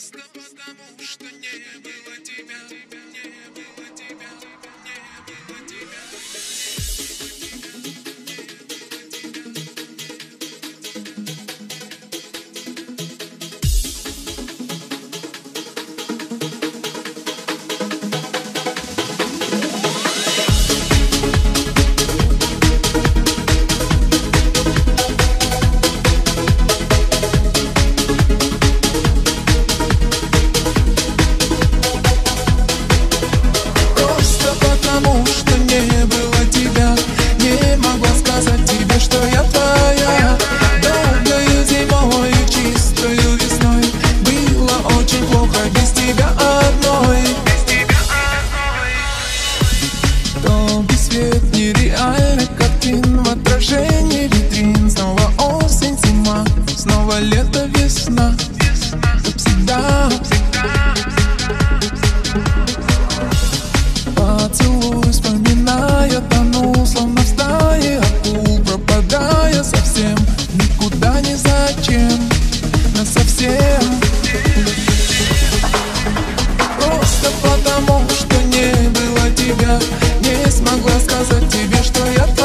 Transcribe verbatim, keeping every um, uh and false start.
Просто потому, что не было тебя, не было тебя, не было тебя. Потому что не было тебя, не могла сказать тебе, что я твоя. Долгою зимой и чистою весной было очень плохо без тебя одной. Долгий свет нереальных картин в отражении витрин. Снова осень, зима, снова лето, весна. Как всегда. Поцелуй, вспоминая, тонул, словно в стае акул, пропадая совсем, никуда ни зачем, насовсем. Просто потому, что не было тебя, не смогла сказать тебе, что я